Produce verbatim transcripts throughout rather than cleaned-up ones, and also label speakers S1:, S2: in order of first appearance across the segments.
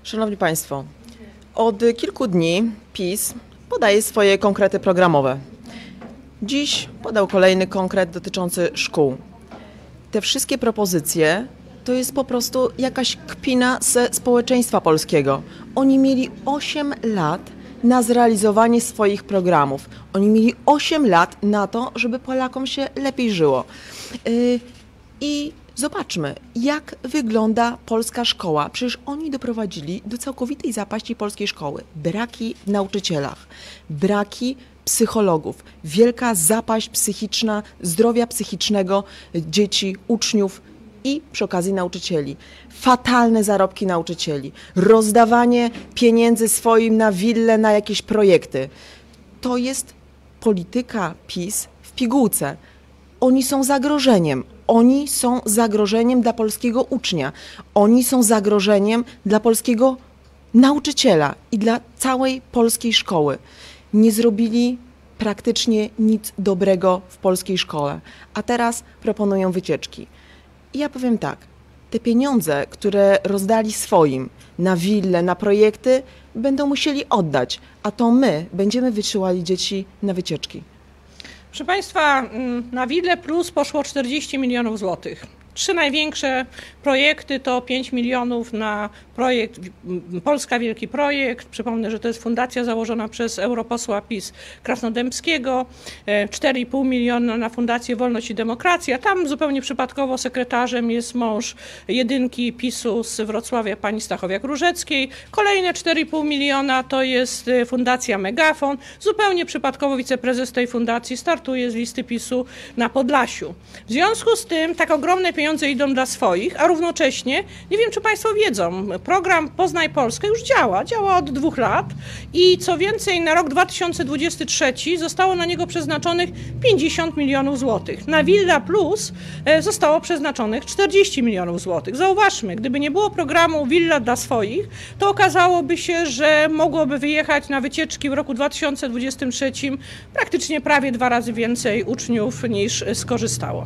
S1: Szanowni Państwo, od kilku dni PiS podaje swoje konkrety programowe. Dziś podał kolejny konkret dotyczący szkół. Te wszystkie propozycje to jest po prostu jakaś kpina ze społeczeństwa polskiego. Oni mieli osiem lat na zrealizowanie swoich programów. Oni mieli osiem lat na to, żeby Polakom się lepiej żyło. Yy, I zobaczmy, jak wygląda polska szkoła. Przecież oni doprowadzili do całkowitej zapaści polskiej szkoły. Braki w nauczycielach, braki psychologów, wielka zapaść psychiczna, zdrowia psychicznego dzieci, uczniów i przy okazji nauczycieli. Fatalne zarobki nauczycieli, rozdawanie pieniędzy swoim na wille, na jakieś projekty. To jest polityka PiS w pigułce. Oni są zagrożeniem. Oni są zagrożeniem dla polskiego ucznia. Oni są zagrożeniem dla polskiego nauczyciela i dla całej polskiej szkoły. Nie zrobili praktycznie nic dobrego w polskiej szkole, a teraz proponują wycieczki. I ja powiem tak, te pieniądze, które rozdali swoim na wille, na projekty, będą musieli oddać, a to my będziemy wysyłali dzieci na wycieczki.
S2: Proszę Państwa, na Wille Plus poszło czterdzieści milionów złotych. Trzy największe projekty to pięć milionów na projekt Polska Wielki Projekt. Przypomnę, że to jest fundacja założona przez europosła PiS Krasnodębskiego. cztery i pół miliona na Fundację Wolność i Demokracja. Tam zupełnie przypadkowo sekretarzem jest mąż jedynki PiSu z Wrocławia, pani Stachowiak-Różeckiej. Kolejne cztery i pół miliona to jest Fundacja Megafon. Zupełnie przypadkowo wiceprezes tej fundacji startuje z listy PiSu na Podlasiu. W związku z tym tak ogromne pieniądze idą dla swoich, a równocześnie, nie wiem czy Państwo wiedzą, program Poznaj Polskę już działa, działa od dwóch lat i co więcej na rok dwa tysiące dwudziesty trzeci zostało na niego przeznaczonych pięćdziesiąt milionów złotych. Na Villa Plus zostało przeznaczonych czterdzieści milionów złotych. Zauważmy, gdyby nie było programu Villa dla swoich, to okazałoby się, że mogłoby wyjechać na wycieczki w roku dwa tysiące dwudziestym trzecim praktycznie prawie dwa razy więcej uczniów niż skorzystało.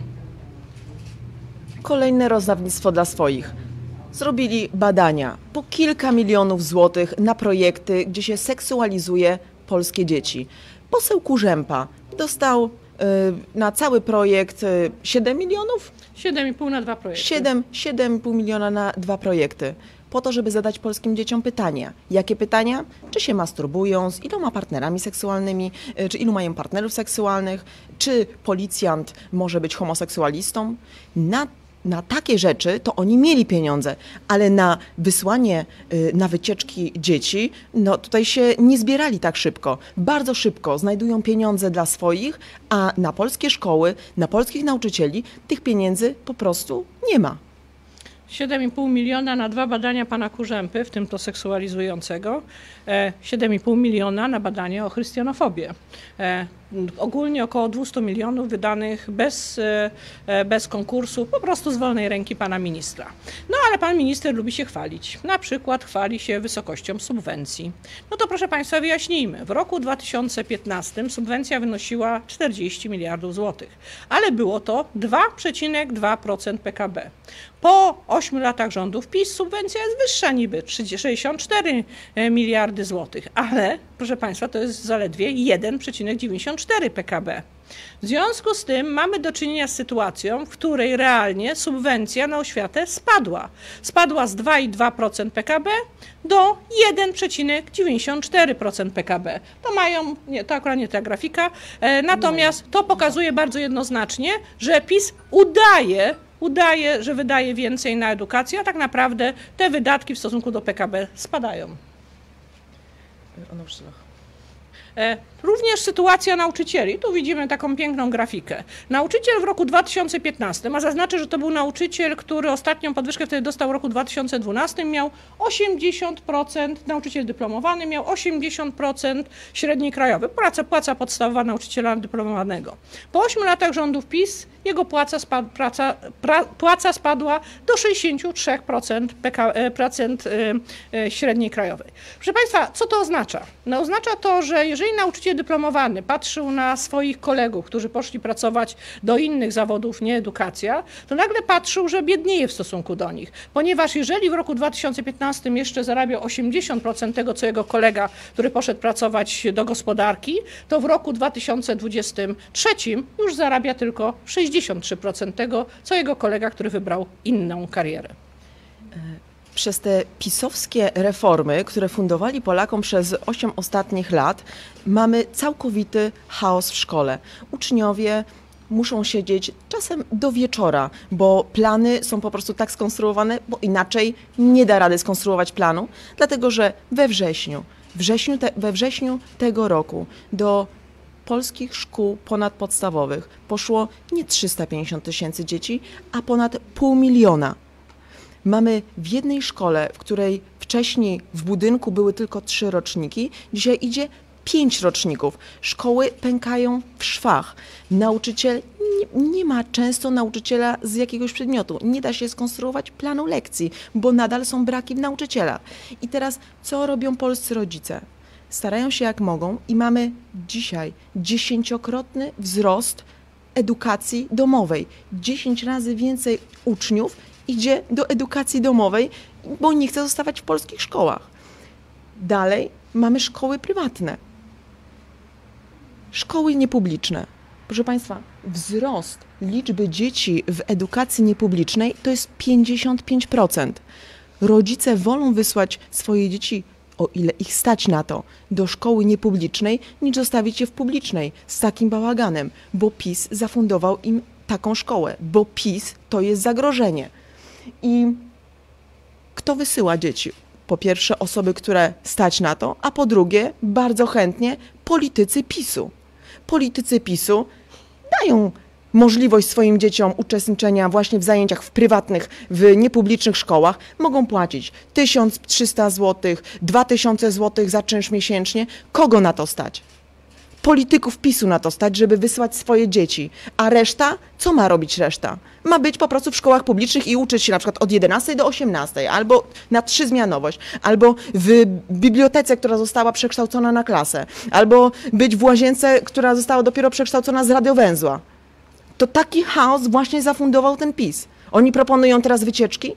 S1: Kolejne rozdawnictwo dla swoich. Zrobili badania po kilka milionów złotych na projekty, gdzie się seksualizuje polskie dzieci. Poseł Kurzępa dostał y, na cały projekt y, siedem milionów?
S2: siedem i pół na dwa projekty.
S1: siedem i pół miliona na dwa projekty. Po to, żeby zadać polskim dzieciom pytania. Jakie pytania? Czy się masturbują, z iloma partnerami seksualnymi, czy ilu mają partnerów seksualnych, czy policjant może być homoseksualistą? Na Na takie rzeczy to oni mieli pieniądze, ale na wysłanie, na wycieczki dzieci, no tutaj się nie zbierali tak szybko. Bardzo szybko znajdują pieniądze dla swoich, a na polskie szkoły, na polskich nauczycieli tych pieniędzy po prostu nie ma.
S2: siedem i pół miliona na dwa badania pana Kurzępy, w tym to seksualizującego, siedem i pół miliona na badanie o chrystianofobię. Ogólnie około dwieście milionów wydanych bez, bez konkursu, po prostu z wolnej ręki pana ministra. No ale pan minister lubi się chwalić. Na przykład chwali się wysokością subwencji. No to proszę Państwa wyjaśnijmy. W roku dwa tysiące piętnastym subwencja wynosiła czterdzieści miliardów złotych, ale było to dwa przecinek dwa procent P K B. Po ośmiu latach rządów PiS subwencja jest wyższa niby, sześćdziesiąt cztery miliardy złotych, ale proszę Państwa to jest zaledwie jeden przecinek dziewięćdziesiąt cztery P K B. W związku z tym mamy do czynienia z sytuacją, w której realnie subwencja na oświatę spadła. Spadła z dwa i dwa procent P K B do jeden przecinek dziewięćdziesiąt cztery procent P K B. To mają, nie, to akurat nie ta grafika, e, natomiast to pokazuje bardzo jednoznacznie, że PiS udaje, udaje, że wydaje więcej na edukację, a tak naprawdę te wydatki w stosunku do P K B spadają.
S1: O nauczycielach.
S2: Również sytuacja nauczycieli. Tu widzimy taką piękną grafikę. Nauczyciel w roku dwa tysiące piętnastym, a zaznaczę, że to był nauczyciel, który ostatnią podwyżkę wtedy dostał w roku dwa tysiące dwunastym, miał osiemdziesiąt procent, nauczyciel dyplomowany miał osiemdziesiąt procent średniej krajowej. Płaca, płaca podstawowa nauczyciela dyplomowanego. Po ośmiu latach rządów PiS jego płaca, spad, praca, pra, płaca spadła do sześćdziesięciu trzech procent, procent średniej krajowej. Proszę Państwa, co to oznacza? No, oznacza to, że jeżeli jeżeli nauczyciel dyplomowany patrzył na swoich kolegów, którzy poszli pracować do innych zawodów, nie edukacja, to nagle patrzył, że biednieje w stosunku do nich. Ponieważ jeżeli w roku dwa tysiące piętnastym jeszcze zarabiał osiemdziesiąt procent tego, co jego kolega, który poszedł pracować do gospodarki, to w roku dwa tysiące dwudziestym trzecim już zarabia tylko sześćdziesiąt trzy procent tego, co jego kolega, który wybrał inną karierę.
S1: Przez te pisowskie reformy, które fundowali Polakom przez osiem ostatnich lat, mamy całkowity chaos w szkole. Uczniowie muszą siedzieć czasem do wieczora, bo plany są po prostu tak skonstruowane, bo inaczej nie da rady skonstruować planu, dlatego że we wrześniu, wrześniu te, we wrześniu tego roku do polskich szkół ponadpodstawowych poszło nie trzysta pięćdziesiąt tysięcy dzieci, a ponad pół miliona. Mamy w jednej szkole, w której wcześniej w budynku były tylko trzy roczniki, dzisiaj idzie pięć roczników. Szkoły pękają w szwach. Nauczyciel, nie, nie ma często nauczyciela z jakiegoś przedmiotu. Nie da się skonstruować planu lekcji, bo nadal są braki w nauczycielach. I teraz co robią polscy rodzice? Starają się jak mogą i mamy dzisiaj dziesięciokrotny wzrost edukacji domowej. Dziesięć razy więcej uczniów idzie do edukacji domowej, bo nie chce zostawać w polskich szkołach. Dalej mamy szkoły prywatne. Szkoły niepubliczne. Proszę Państwa, wzrost liczby dzieci w edukacji niepublicznej to jest pięćdziesiąt pięć procent. Rodzice wolą wysłać swoje dzieci, o ile ich stać na to, do szkoły niepublicznej, niż zostawić je w publicznej z takim bałaganem, bo PiS zafundował im taką szkołę, bo PiS to jest zagrożenie. I kto wysyła dzieci? Po pierwsze osoby, które stać na to, a po drugie bardzo chętnie politycy PiSu. Politycy PiSu dają możliwość swoim dzieciom uczestniczenia właśnie w zajęciach w prywatnych, w niepublicznych szkołach. Mogą płacić tysiąc trzysta złotych, dwa tysiące złotych za czynsz miesięcznie. Kogo na to stać? Polityków PiSu na to stać, żeby wysłać swoje dzieci. A reszta? Co ma robić reszta? Ma być po prostu w szkołach publicznych i uczyć się na przykład od jedenastej do osiemnastej, albo na trzyzmianowość, albo w bibliotece, która została przekształcona na klasę, albo być w łazience, która została dopiero przekształcona z radiowęzła. To taki chaos właśnie zafundował ten PiS. Oni proponują teraz wycieczki?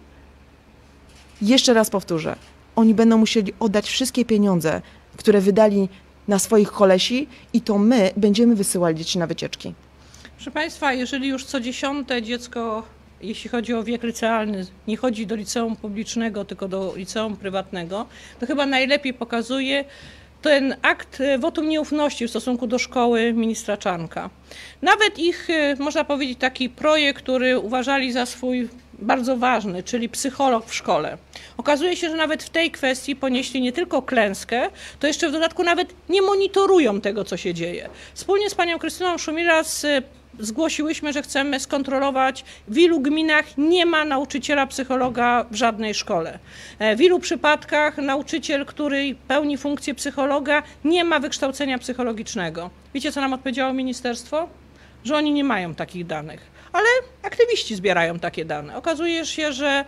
S1: Jeszcze raz powtórzę. Oni będą musieli oddać wszystkie pieniądze, które wydali na swoich kolesi i to my będziemy wysyłali dzieci na wycieczki.
S2: Proszę Państwa, jeżeli już co dziesiąte dziecko, jeśli chodzi o wiek licealny, nie chodzi do liceum publicznego, tylko do liceum prywatnego, to chyba najlepiej pokazuje ten akt wotum nieufności w stosunku do szkoły ministra Czarnka. Nawet ich, można powiedzieć, taki projekt, który uważali za swój bardzo ważny, czyli psycholog w szkole. Okazuje się, że nawet w tej kwestii ponieśli nie tylko klęskę, to jeszcze w dodatku nawet nie monitorują tego, co się dzieje. Wspólnie z panią Krystyną Szumilas zgłosiłyśmy, że chcemy skontrolować, w ilu gminach nie ma nauczyciela psychologa w żadnej szkole. W ilu przypadkach nauczyciel, który pełni funkcję psychologa, nie ma wykształcenia psychologicznego. Wiecie, co nam odpowiedziało ministerstwo? Że oni nie mają takich danych, ale aktywiści zbierają takie dane. Okazuje się, że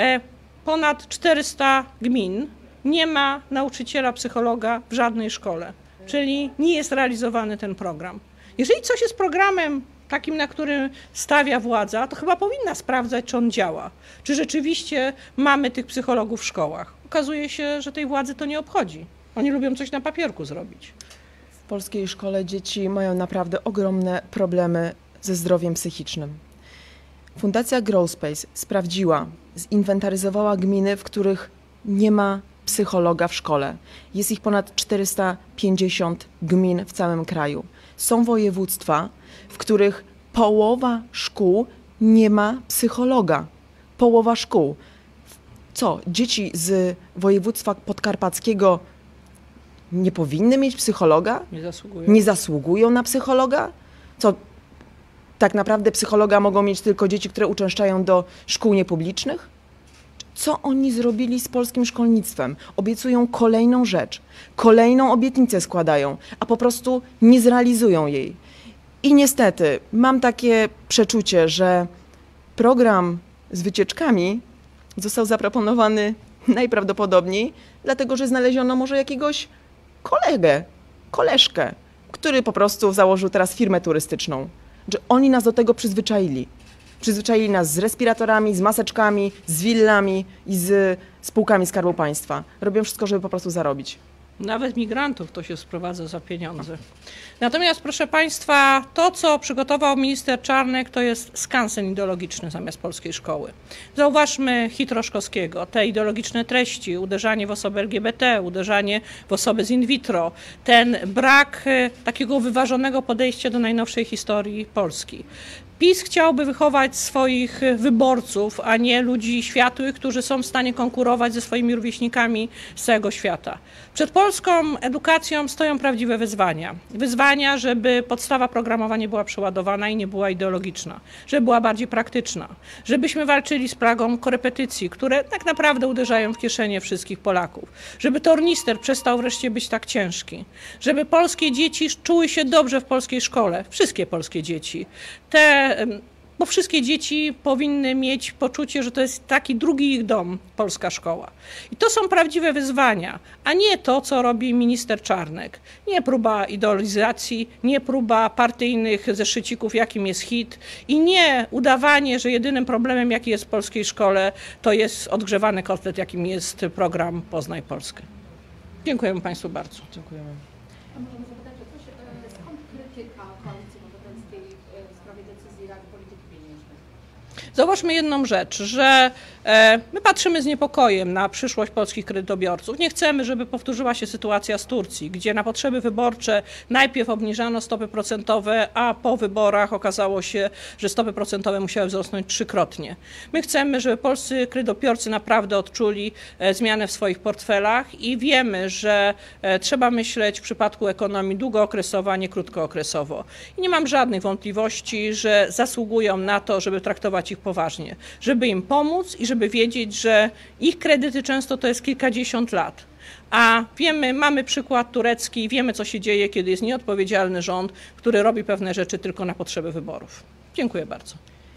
S2: ponad czterysta gmin nie ma nauczyciela psychologa w żadnej szkole, czyli nie jest realizowany ten program. Jeżeli coś jest programem takim, na którym stawia władza, to chyba powinna sprawdzać, czy on działa. Czy rzeczywiście mamy tych psychologów w szkołach. Okazuje się, że tej władzy to nie obchodzi. Oni lubią coś na papierku zrobić.
S1: W polskiej szkole dzieci mają naprawdę ogromne problemy ze zdrowiem psychicznym. Fundacja Growspace sprawdziła, zinwentaryzowała gminy, w których nie ma psychologa w szkole. Jest ich ponad czterysta pięćdziesiąt gmin w całym kraju. Są województwa, w których połowa szkół nie ma psychologa. Połowa szkół. Co? Dzieci z województwa podkarpackiego nie powinny mieć psychologa?
S2: Nie zasługują.
S1: Nie zasługują na psychologa? Co? Tak naprawdę psychologa mogą mieć tylko dzieci, które uczęszczają do szkół niepublicznych? Co oni zrobili z polskim szkolnictwem? Obiecują kolejną rzecz, kolejną obietnicę składają, a po prostu nie zrealizują jej. I niestety mam takie przeczucie, że program z wycieczkami został zaproponowany najprawdopodobniej, dlatego że znaleziono może jakiegoś kolegę koleżkę, który po prostu założył teraz firmę turystyczną. Że oni nas do tego przyzwyczaili. Przyzwyczaili nas z respiratorami, z maseczkami, z willami i z spółkami Skarbu Państwa. Robią wszystko, żeby po prostu zarobić.
S2: Nawet migrantów to się sprowadza za pieniądze. Natomiast, proszę Państwa, to, co przygotował minister Czarnek, to jest skansen ideologiczny zamiast polskiej szkoły. Zauważmy hit Roszkowskiego, te ideologiczne treści, uderzanie w osoby L G B T, uderzanie w osoby z in vitro, ten brak takiego wyważonego podejścia do najnowszej historii Polski. PiS chciałby wychować swoich wyborców, a nie ludzi światłych, którzy są w stanie konkurować ze swoimi rówieśnikami z całego świata. Przed polską edukacją stoją prawdziwe wyzwania. Wyzwania, żeby podstawa programowa nie była przeładowana i nie była ideologiczna, żeby była bardziej praktyczna, żebyśmy walczyli z plagą korepetycji, które tak naprawdę uderzają w kieszenie wszystkich Polaków, żeby tornister przestał wreszcie być tak ciężki, żeby polskie dzieci czuły się dobrze w polskiej szkole, wszystkie polskie dzieci. Te Bo wszystkie dzieci powinny mieć poczucie, że to jest taki drugi ich dom, polska szkoła. I to są prawdziwe wyzwania, a nie to, co robi minister Czarnek. Nie próba idealizacji, nie próba partyjnych zeszycików, jakim jest hit i nie udawanie, że jedynym problemem, jaki jest w polskiej szkole, to jest odgrzewany kotlet, jakim jest program Poznaj Polskę. Dziękujemy Państwu bardzo.
S1: Dziękujemy.
S3: A możemy zapytać o coś, skąd krytyka Koalicji Obywatelskiej w sprawie decyzji Rady Polityki Pieniężnej?
S2: Zauważmy jedną rzecz, że e, my patrzymy z niepokojem na przyszłość polskich kredytobiorców. Nie chcemy, żeby powtórzyła się sytuacja z Turcji, gdzie na potrzeby wyborcze najpierw obniżano stopy procentowe, a po wyborach okazało się, że stopy procentowe musiały wzrosnąć trzykrotnie. My chcemy, żeby polscy kredytobiorcy naprawdę odczuli e, zmianę w swoich portfelach i wiemy, że e, trzeba myśleć w przypadku ekonomii długookresowo, a nie krótkookresowo. I nie mam żadnych wątpliwości, że zasługują na to, żeby traktować ich poważnie, żeby im pomóc i żeby wiedzieć, że ich kredyty często to jest kilkadziesiąt lat. A wiemy, mamy przykład turecki, wiemy, co się dzieje, kiedy jest nieodpowiedzialny rząd, który robi pewne rzeczy tylko na potrzeby wyborów. Dziękuję bardzo.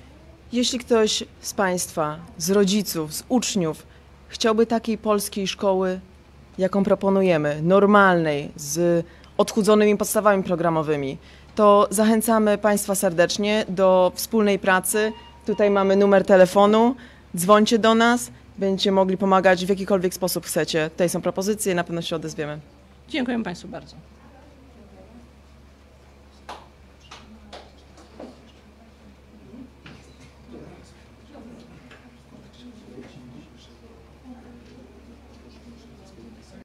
S1: Jeśli ktoś z Państwa, z rodziców, z uczniów chciałby takiej polskiej szkoły, jaką proponujemy, normalnej, z odchudzonymi podstawami programowymi, to zachęcamy Państwa serdecznie do wspólnej pracy. Tutaj mamy numer telefonu, dzwońcie do nas, będziecie mogli pomagać w jakikolwiek sposób chcecie. Tutaj są propozycje, na pewno się odezwiemy.
S2: Dziękuję Państwu bardzo.